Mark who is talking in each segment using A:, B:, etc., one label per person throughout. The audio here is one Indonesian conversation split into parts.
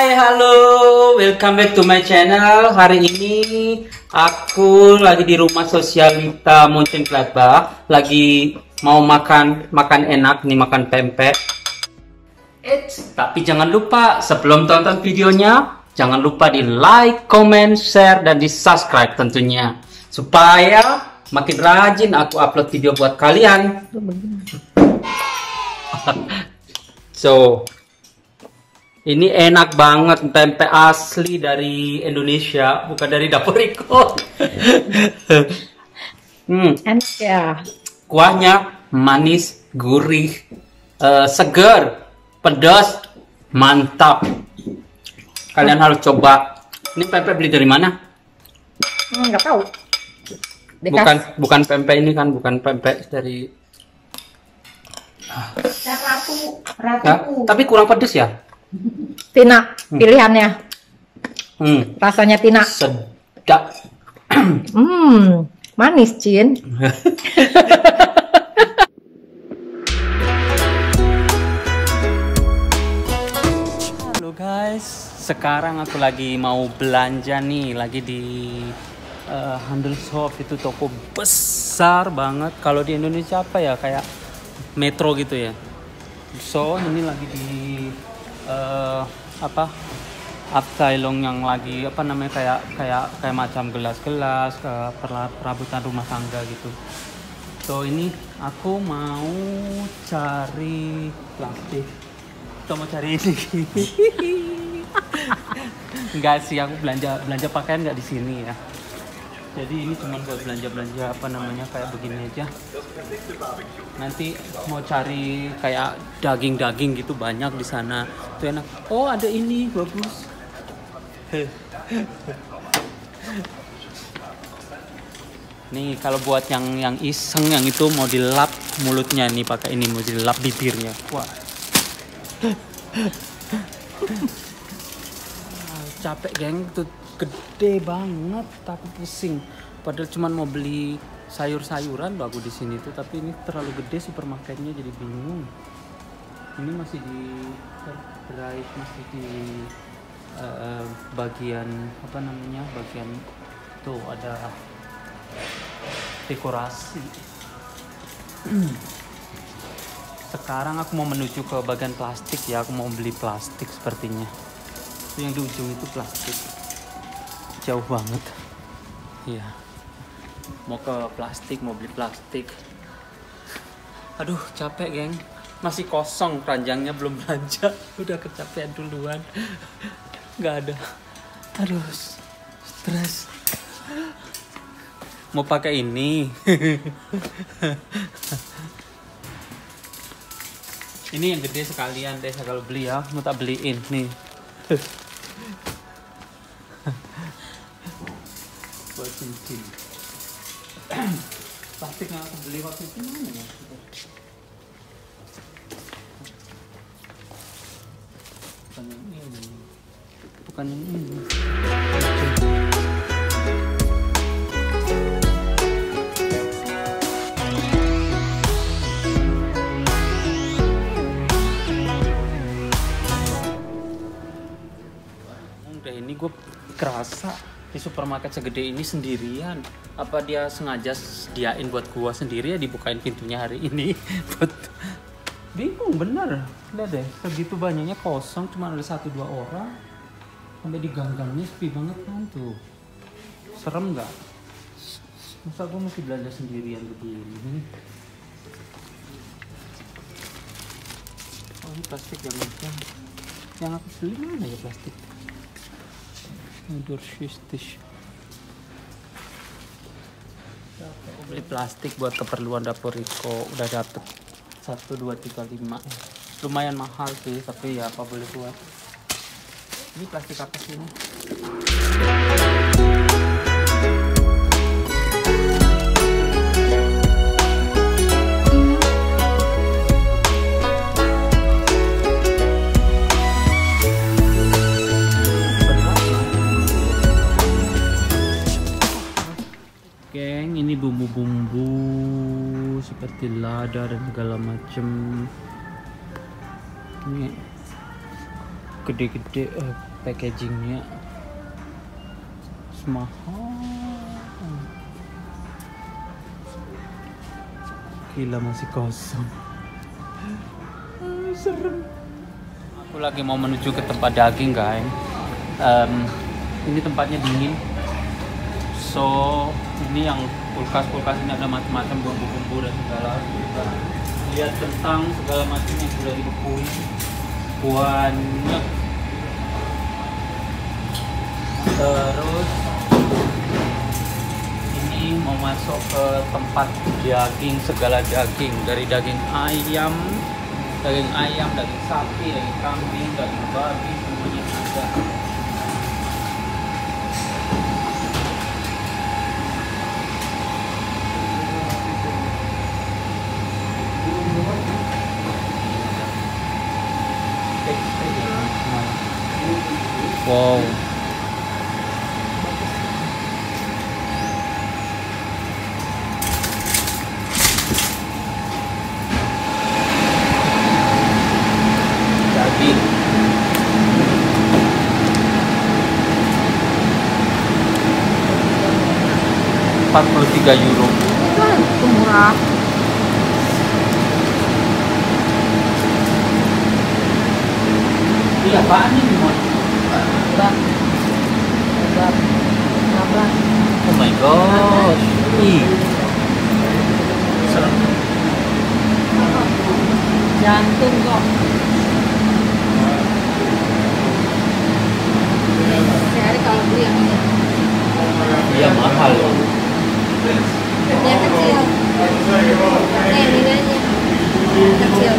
A: Hai, halo, welcome back to my channel. Hari ini aku lagi di rumah Sosialita Mönchengladbach. Lagi mau makan enak nih, makan pempek. Tapi jangan lupa sebelum tonton videonya, jangan lupa di like, comment, share, dan di subscribe tentunya, supaya makin rajin aku upload video buat kalian. So, ini enak banget, pempek asli dari Indonesia, bukan dari dapur Riko.
B: Enak ya.
A: Kuahnya manis, gurih, seger, pedas, mantap. Kalian harus coba. Ini pempek beli dari mana?
B: Nggak tahu.
A: Bukan pempek ini kan, bukan pempek dari.
B: Ratu.
A: Ya, tapi kurang pedas ya.
B: Tina, pilihannya. Rasanya Tina.
A: Sedap.
B: Manis, Cin.
A: Halo guys, sekarang aku lagi mau belanja nih, lagi di Handelshof. Itu toko besar banget. Kalau di Indonesia apa ya, kayak Metro gitu ya. So ini lagi di Abteilung yang lagi kayak macam gelas-gelas, perabotan rumah tangga gitu. So ini aku mau cari plastik. Kita mau cari ini. Enggak sih, aku belanja pakaian nggak di sini ya. Jadi ini cuma buat belanja kayak begini aja. Nanti mau cari kayak daging gitu, banyak di sana. Itu enak. Oh, ada ini bagus. Nih kalau buat yang iseng, yang itu mau dilap mulutnya nih, pakai ini mau dilap bibirnya. Wah. Capek geng, tuh gede banget, tapi pusing. Padahal cuman mau beli sayur-sayuran bagus di sini tuh, tapi ini terlalu gede supermarketnya, jadi bingung. Ini masih di Drive, masih di bagian bagian tuh ada dekorasi. Sekarang aku mau menuju ke bagian plastik ya, aku mau beli plastik sepertinya. Itu yang di ujung itu plastik. Jauh banget. Iya. Mau ke plastik, mau beli plastik. Aduh, capek, geng. Masih kosong keranjangnya, belum belanja. Udah kecapean duluan. Nggak ada. Aduh, stres. Mau pakai ini. Ini yang gede sekalian deh kalau beli ya. Mau tak beliin nih. Buat cincin. Plastik yang aku beli waktu itu mana ya? Bukan yang ini. Udah, ini gue kerasa di supermarket segede ini sendirian. Apa dia sengaja sediain buat gua sendiri ya, dibukain pintunya hari ini. Bingung bener. Lihat deh, segitu banyaknya kosong, cuma ada 1-2 orang. Sampai di gang-gangnya sepi banget kan tuh. Serem nggak? Masa gua mesti belanja sendirian begini? Oh, ini plastik yang aku beli mana ya plastik? Durchsichtig. Aku beli plastik buat keperluan dapur Riko. Udah dapet 1, 2, 3, 5. Lumayan mahal sih, tapi ya apa boleh buat. Ini plastik apa sih ini? Geng, ini bumbu-bumbu seperti lada dan segala macam. Ini gede-gede, packagingnya semahal. Gila masih kosong. Serem. Aku lagi mau menuju ke tempat daging guys. Ini tempatnya dingin. So ini yang kulkas ini ada macam-macam bumbu-bumbu dan segala. Lihat kentang segala macam yang sudah dibekuin. Banyak. Terus ini mau masuk ke tempat daging, segala daging, dari daging ayam, daging sapi, daging kambing, daging babi, semuanya ada. Wow. Daging. €43.
B: Itu murah.
A: Ini apaan ini, Mon? Oh my gosh. Ih. Serem.
B: Jantung kok. Sehari kalau beli yang ini.
A: Iya mahal loh.
B: Yang kecil. Ini aja. Kecil.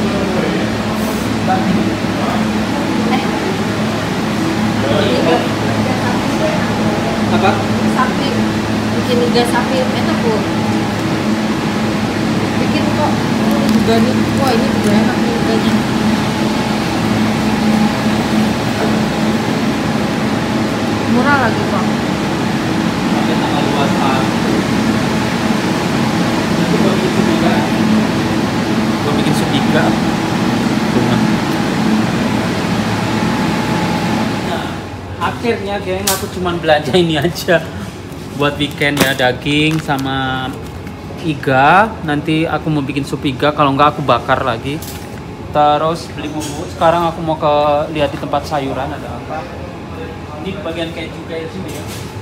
A: Apa?
B: Sapi. Bikin iga sapi enak kok. Bikin kok. Ini juga nih. Wah ini juga enak nih iganya. Murah lagi kok.
A: Sampai tanggal 21. Nanti gue bikin sup iga. Gue bikin sup iga. Akhirnya geng, aku cuman belanja ini aja buat weekend ya, daging sama iga. Nanti aku mau bikin sup iga, kalau enggak aku bakar lagi. Terus beli bumbu. Sekarang aku mau lihat di tempat sayuran ada apa. Ini bagian keju ya.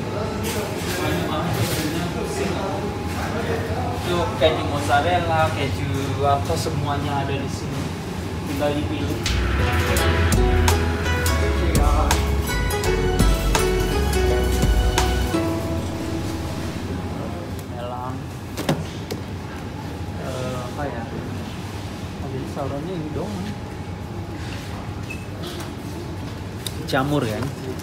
A: Itu keju mozzarella, keju apa semuanya ada di sini. Tinggal dipilih. Saurannya ini doang. Jamur kan.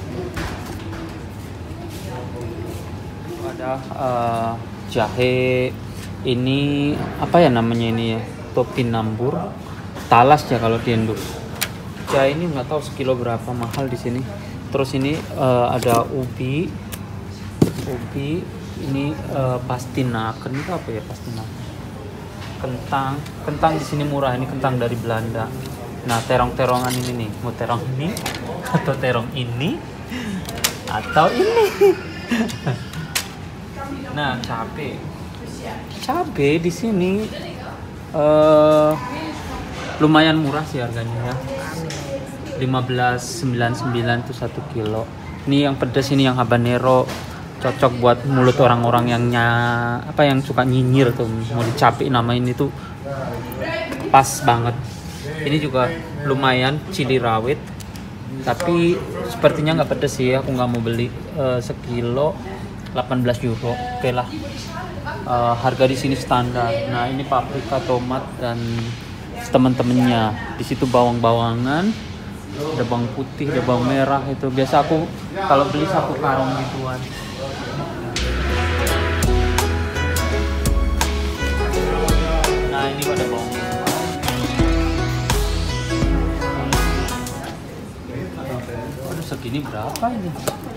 A: Ada jahe. Ini apa ya namanya ini ya? Topinambur. Talas ya kalau di Indo. Jahe ini nggak tahu sekilo berapa, mahal di sini. Terus ini ada ubi. Ini pastinaken. Itu apa ya pastinaken? Kentang di sini murah, ini kentang dari Belanda. Nah, terong-terongan ini nih, mau terong ini atau terong ini atau ini. Nah, cabe di sini lumayan murah sih harganya ya. 15,99 tuh 1 kilo. Ini yang pedas, ini yang habanero. Cocok buat mulut orang-orang yang suka nyinyir tuh, mau dicapai namain itu pas banget. Ini juga lumayan cili rawit, tapi sepertinya nggak pedes sih, aku nggak mau beli. Sekilo €18. Oke lah, harga di sini standar. Nah ini paprika, tomat dan temen-temennya. Di situ bawang-bawangan, ada bawang putih, ada bawang merah. Itu biasa aku kalau beli 1 karung gituan. Nah ini pada bawang. Aduh segini berapa ini?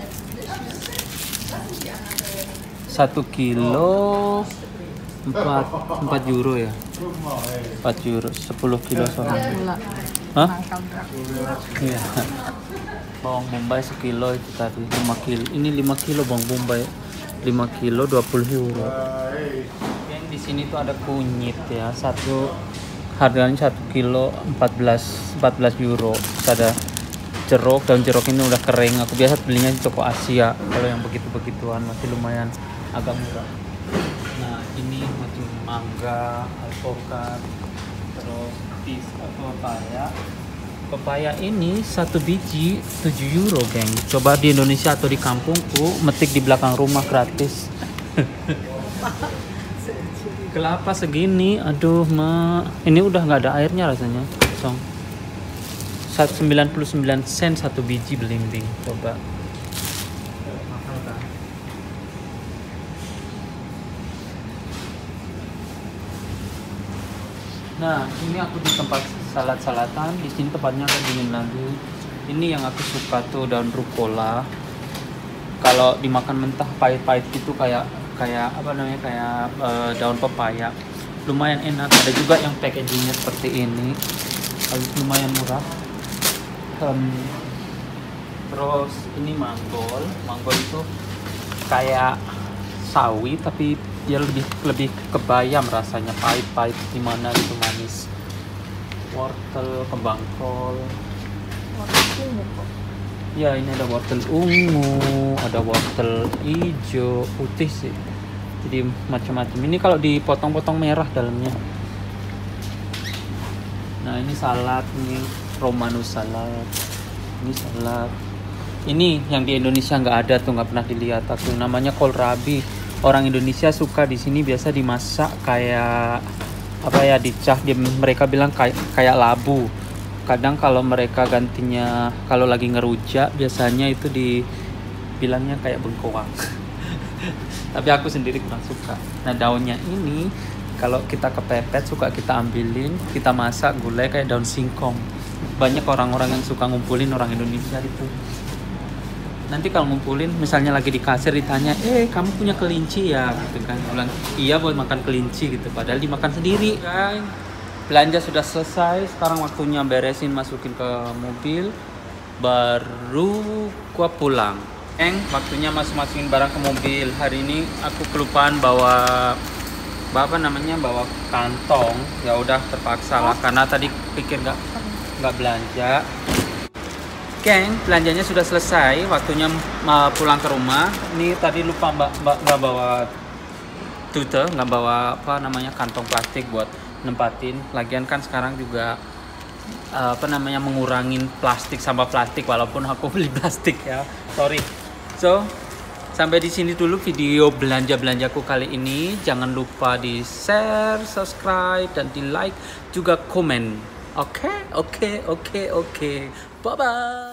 A: 1 kilo 4 euro ya. 4 euro 10 kilo soalnya. Hah?
B: Mangkal berat.
A: Iya. Bawang bombay sekilo itu tadi 5 kilo. Ini 5 kilo bawang bombay. 5 kilo 20 euro. Yang di sini tuh ada kunyit ya. Harganya 1 kilo 14 euro. Terus ada jeruk, daun jeruk ini udah kering. Aku biasa belinya di toko Asia. Kalau yang begitu-begituan masih lumayan agak murah. Nah, ini macam mangga, alpukat, terus pepaya. Pepaya ini 1 biji 7 euro, geng. Coba di Indonesia atau di kampungku, metik di belakang rumah gratis. Kelapa segini, aduh ini udah nggak ada airnya rasanya. Kosong. 99 sen 1 biji belimbing. Coba. Mahal kan? Nah, ini aku di tempat salad-salatan. Di sini tempatnya agak dingin lagi. Ini yang aku suka tuh daun rucola. Kalau dimakan mentah pahit-pahit gitu kayak apa namanya kayak daun pepaya. Lumayan enak. Ada juga yang packagingnya seperti ini. Lumayan murah. Terus ini manggol. Manggol itu kayak sawi tapi dia lebih kebayam rasanya, pahit gimana gitu, manis. Wortel, kembang kol.
B: Wortel ungu kok.
A: Ya, ini ada wortel ungu, ada wortel hijau, putih sih. Jadi macam-macam. Ini kalau dipotong-potong merah dalamnya. Nah, ini salad nih, Romanus salad. Ini salad. Ini yang di Indonesia nggak ada tuh, nggak pernah dilihat aku. Namanya kohlrabi. Orang Indonesia suka di sini biasa dimasak kayak apa ya, dicah. Mereka bilang kayak labu. Kadang kalau mereka gantinya kalau lagi ngerujak biasanya itu dibilangnya kayak bengkoang. Tapi aku sendiri kurang suka. Nah, daunnya ini kalau kita kepepet suka kita ambilin, kita masak gulai kayak daun singkong. Banyak orang-orang yang suka ngumpulin orang Indonesia itu. Nanti kalau ngumpulin, misalnya lagi di kasir ditanya, kamu punya kelinci ya? Gitu kan, bilang iya buat makan kelinci gitu. Padahal dimakan sendiri kan. Belanja sudah selesai, sekarang waktunya beresin, masukin ke mobil, baru gua pulang. Waktunya masukin barang ke mobil. Hari ini aku kelupaan bawa kantong. Ya udah terpaksa lah karena tadi pikir nggak belanja. Geng, belanjanya sudah selesai, waktunya pulang ke rumah. Ini tadi lupa nggak bawa nggak bawa kantong plastik buat nempatin. Lagian kan sekarang juga mengurangin sampah plastik walaupun aku beli plastik ya. Sorry. So, sampai di sini dulu video belanja-belanjaku kali ini. Jangan lupa di share, subscribe, dan di like juga komen. Oke. Bye bye.